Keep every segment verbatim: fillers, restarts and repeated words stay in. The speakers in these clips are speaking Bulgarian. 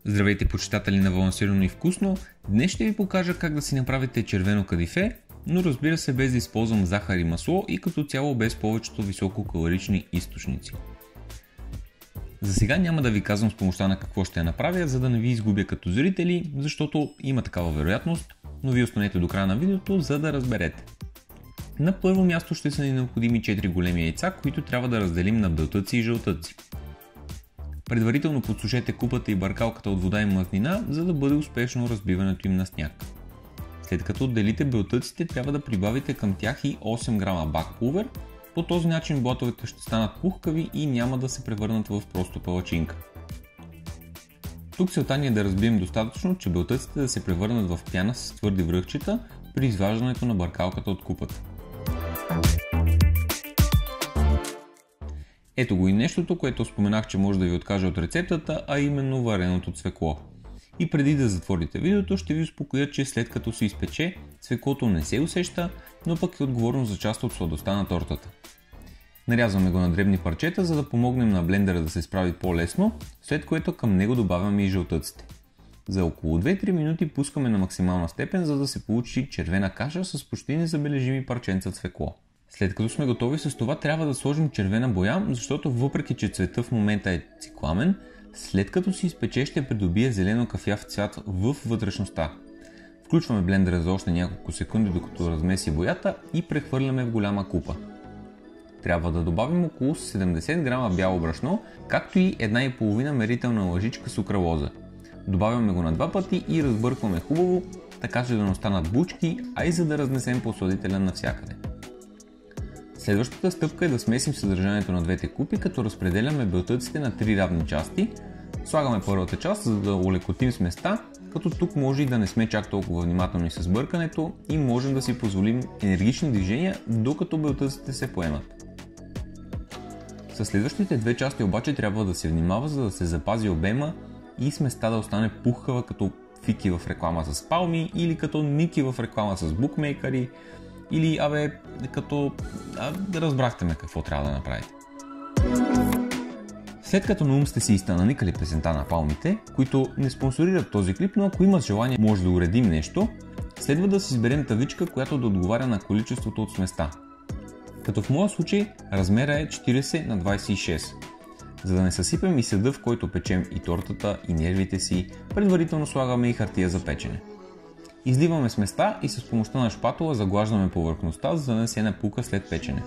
Здравейте, почитатели на балансирано и вкусно! Днес ще ви покажа как да си направите червено кадифе, но разбира се без да използвам захар и масло и като цяло без повечето висококалорични източници. За сега няма да ви казвам с помощта на какво ще я направя, за да не ви изгубя като зрители, защото има такава вероятност, но ви останете до края на видеото, за да разберете. На първо място ще са ни необходими четири големи яйца, които трябва да разделим на белтъци и жълтъци. Предварително подсушете купата и бъркалката от вода и мазнина, за да бъде успешно разбиването им на сняг. След като отделите белтъците, трябва да прибавите към тях и осем грама бакпулвер. По този начин блатовете ще станат пухкави и няма да се превърнат в просто палачинка. Тук целта ни е да разбием достатъчно, че белтъците да се превърнат в пяна с твърди връхчета при изваждането на бъркалката от купата. Ето го и нещото, което споменах, че може да ви откаже от рецептата, а именно вареното цвекло. И преди да затворите видеото, ще ви успокоя, че след като се изпече, цвеклото не се усеща, но пък е отговорно за част от сладостта на тортата. Нарязваме го на дребни парчета, за да помогнем на блендера да се справи по-лесно, след което към него добавяме и жълтъците. За около две-три минути пускаме на максимална степен, за да се получи червена каша с почти незабележими парченца цвекло. След като сме готови с това, трябва да сложим червена боя, защото въпреки че цвета в момента е цикламен, след като се изпече ще придобие зелено кафяв цвят в вътрешността. Включваме блендера за още няколко секунди, докато размеси боята и прехвърляме в голяма купа. Трябва да добавим около седемдесет грама бяло брашно, както и една и половина мерителна лъжичка сукралоза. Добавяме го на два пъти и разбъркваме хубаво, така че да не останат бучки, а и за да разнесем посладителя навсякъде. Следващата стъпка е да смесим съдържанието на двете купи, като разпределяме белтъците на три равни части. Слагаме първата част, за да улекотим сместа, като тук може и да не сме чак толкова внимателни с бъркането и можем да си позволим енергични движения, докато белтъците се поемат. С следващите две части обаче трябва да се внимава, за да се запази обема и сместа да остане пухкава като фики в реклама с палми или като ники в реклама с букмейкъри. Или, абе, като... А, разбрахте ме какво трябва да направите. След като на ум сте си изтънаникали песента на палмите, които не спонсорират този клип, но ако имат желание може да уредим нещо, следва да си изберем тавичка, която да отговаря на количеството от сместа. Като в моя случай размера е четирийсет на двайсет и шест. За да не съсипем и съда, в който печем и тортата, и нервите си, предварително слагаме и хартия за печене. Изливаме сместа и с помощта на шпатула заглаждаме повърхността, за да не се напука след печене.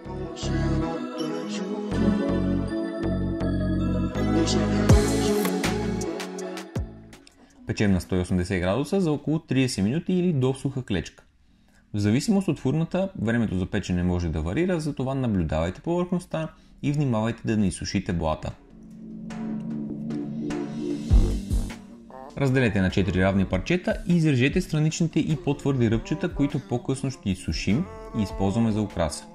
Печем на сто и осемдесет градуса за около трийсет минути или до суха клечка. В зависимост от фурната, времето за печене може да варира, затова наблюдавайте повърхността и внимавайте да не изсушите блата. Разделете на четири равни парчета и изрежете страничните и по-твърди ръбчета, които по-късно ще изсушим и използваме за украса.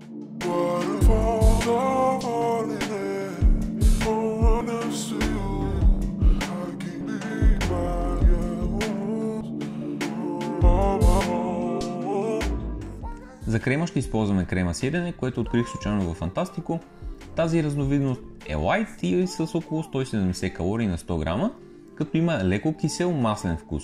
За крема ще използваме крема сирене, което открих случайно във Фантастико. Тази разновидност е лайт и е с около сто и седемдесет калории на сто грама. Като има леко кисел маслен вкус.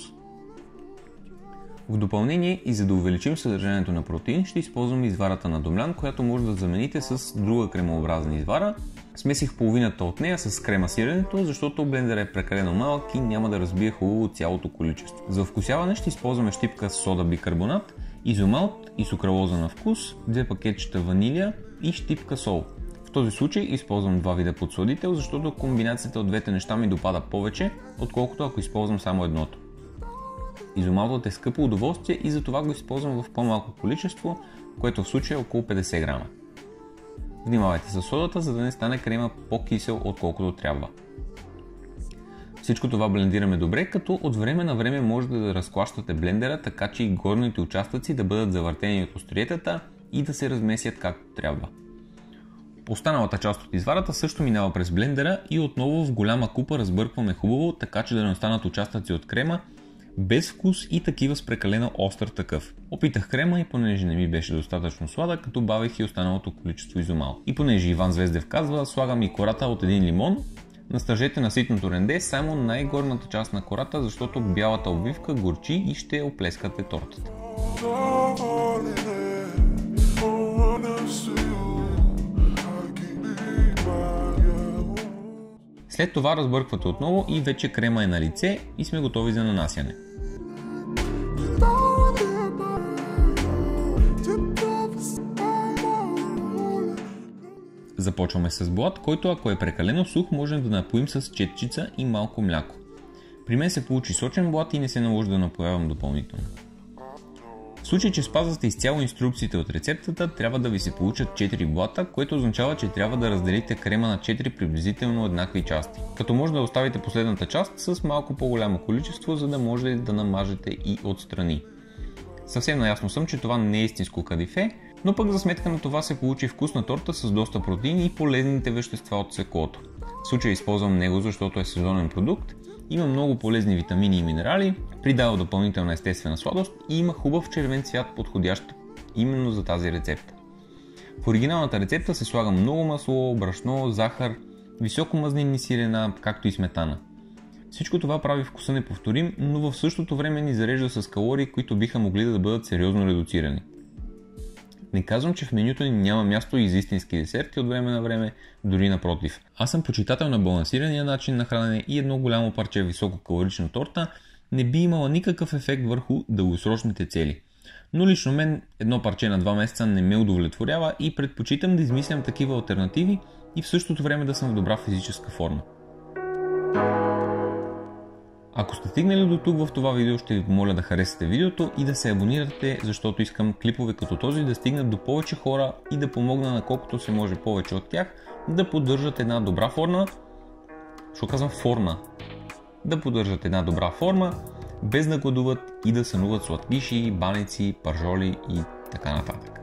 В допълнение и за да увеличим съдържанието на протеин, ще използваме изварата на Домлян, която може да замените с друга кремообразна извара. Смесих половината от нея с крема сиренето, защото блендерът е прекалено малък и няма да разбие хубаво цялото количество. За вкусяване ще използваме щипка сода бикарбонат, изомалт и сукралоза на вкус, две пакетчета ванилия и щипка сол. В този случай използвам два вида подсладител, защото комбинацията от двете неща ми допада повече, отколкото ако използвам само едното. Изомалтът е скъпо удоволствие и затова го използвам в по-малко количество, което в случая е около петдесет грама. Внимавайте с содата, за да не стане крема по-кисел отколкото трябва. Всичко това блендираме добре, като от време на време можете да разклащате блендера, така че и горните участъци да бъдат завъртени от остриетата и да се размесят както трябва. Останалата част от изварата също минава през блендера и отново в голяма купа разбъркваме хубаво, така че да не останат участъци от крема без вкус и такива с прекалено остър такъв. Опитах крема и понеже не ми беше достатъчно сладък, като бавих и останалото количество изомал. И понеже Иван Звездев казва, слагам и кората от един лимон, Настържете на ситното ренде само най-горната част на кората, защото бялата обвивка горчи и ще оплескате тортата. След това разбърквате отново и вече крема е на лице и сме готови за нанасяне. Започваме с блат, който ако е прекалено сух, можем да напоим с четчица и малко мляко. При мен се получи сочен блат и не се наложи да напоявам допълнително. В случай, че спазвате изцяло инструкциите от рецептата, трябва да ви се получат четири блата, което означава, че трябва да разделите крема на четири приблизително еднакви части. Като може да оставите последната част с малко по-голямо количество, за да можете да намажете и отстрани. Съвсем наясно съм, че това не е истинско кадифе, но пък за сметка на това се получи вкусна торта с доста протеини и полезните вещества от цвеклото. В случая използвам него, защото е сезонен продукт, има много полезни витамини и минерали, придава допълнителна естествена сладост и има хубав червен цвят, подходящ именно за тази рецепта. В оригиналната рецепта се слага много масло, брашно, захар, високомазнинни сирена, както и сметана. Всичко това прави вкуса неповторим, но в същото време ни зарежда с калории, които биха могли да бъдат сериозно редуцирани. Не казвам, че в менюто ни няма място и за истински десерти от време на време, дори напротив. Аз съм почитател на балансирания начин на хранене и едно голямо парче висококалорична торта не би имала никакъв ефект върху дългосрочните цели. Но лично мен едно парче на два месеца не ме удовлетворява и предпочитам да измислям такива алтернативи и в същото време да съм в добра физическа форма. Ако сте стигнали до тук в това видео, ще ви помоля да харесате видеото и да се абонирате, защото искам клипове като този да стигнат до повече хора и да помогна на колкото се може повече от тях да поддържат една добра форма, що казвам форма, да поддържат една добра форма, без да гладуват и да сънуват сладкиши, баници, пържоли и така нататък.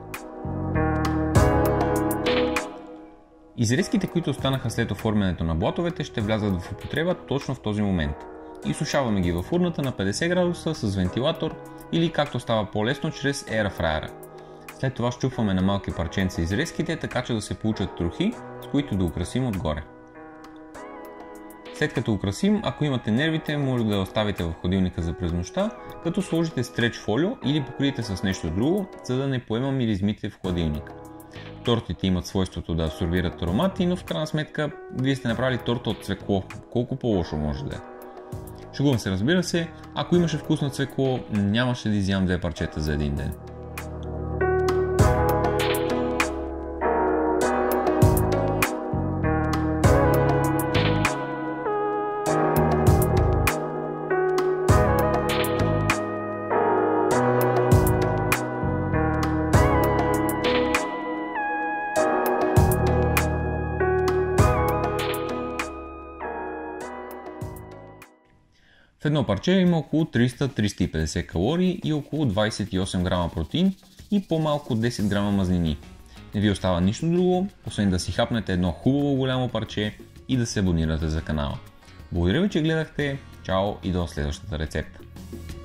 Изрезките, които останаха след оформянето на блатовете, ще влязат в употреба точно в този момент. Изсушаваме ги във фурната на петдесет градуса с вентилатор или както става по-лесно чрез airfryera. След това счупваме на малки парченца изрезките, така че да се получат трохи, с които да украсим отгоре. След като украсим, ако имате нервите, може да оставите в хладилника за през нощта, като сложите стреч фолио или покриете с нещо друго, за да не поема миризмите в хладилника. Тортите имат свойството да абсорбират аромати, но в крайна сметка вие сте направили торта от цвекло. Колко по-лошо може да е? Шегувам се, разбира се, ако имаше вкусно цвекло, нямаше да изям две парчета за един ден. В едно парче има около триста до триста и петдесет калории и около двадесет и осем грама протеин и по-малко десет грама мазнини. Не ви остава нищо друго, освен да си хапнете едно хубаво голямо парче и да се абонирате за канала. Благодаря ви, че гледахте, чао и до следващата рецепта.